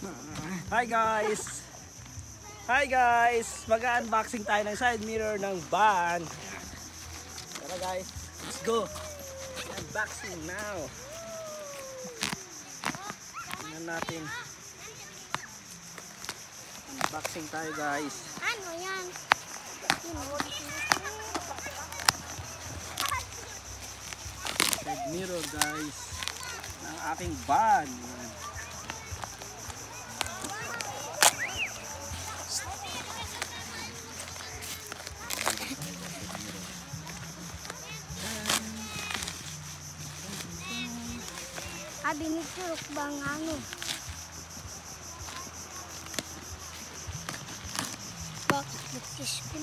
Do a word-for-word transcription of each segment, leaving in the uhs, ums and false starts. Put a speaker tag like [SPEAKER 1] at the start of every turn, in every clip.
[SPEAKER 1] Hi guys! Hi guys! Mag-unboxing tayo ng side mirror ng van. Tara guys, let's go! Unboxing now! Tingnan natin. Unboxing tayo guys.
[SPEAKER 2] Ano yan?
[SPEAKER 1] Side mirror guys ng aking van.
[SPEAKER 2] Abi ni Turok bang ano? Bak, butis ko.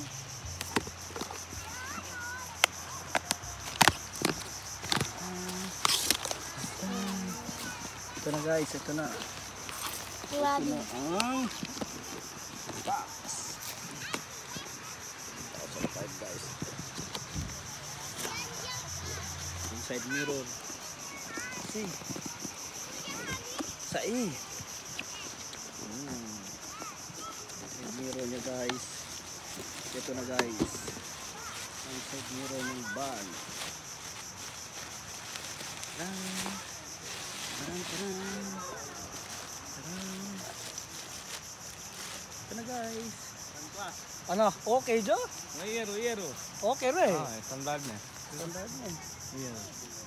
[SPEAKER 1] Ito na guys, ito na.
[SPEAKER 2] Grabe.
[SPEAKER 1] Ito na ang box. one thousand five guys. Inside mirror. See. Sa i. Hmm. Inside mirror niya guys. Ito na guys. Inside mirror ng van. Taran. Taran, taran. Taran. Ito na guys. Ano? Okay Jo?
[SPEAKER 3] Hierro, hierro.
[SPEAKER 1] Okay re.
[SPEAKER 3] Ah, standard na.
[SPEAKER 1] Standard na.
[SPEAKER 3] Hierro.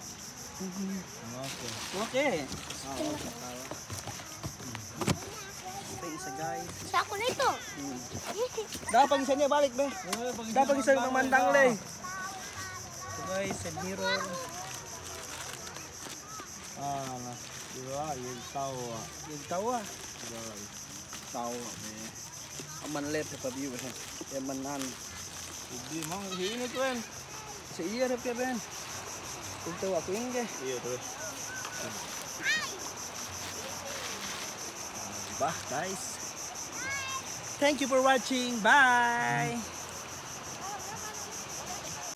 [SPEAKER 3] Okay.
[SPEAKER 1] Okay. Ah, okay. Ito isa guys.
[SPEAKER 2] Sa ako na ito.
[SPEAKER 1] Hmm. Dapat isa niya balik be. Dapat isa ng mandang le. Ito guys, sa mirror.
[SPEAKER 3] Ah, na. Diba, yung tawa.
[SPEAKER 1] Yung tawa.
[SPEAKER 3] Guys.
[SPEAKER 1] Tawa be. Aman lep sa view eh. Kaya manan.
[SPEAKER 3] Hindi, mang hinit rin.
[SPEAKER 1] Sa iya rep ya ben. Ito ako yung ge.
[SPEAKER 3] Iya, tuh.
[SPEAKER 1] Bah guys. Thank you for watching. Bye.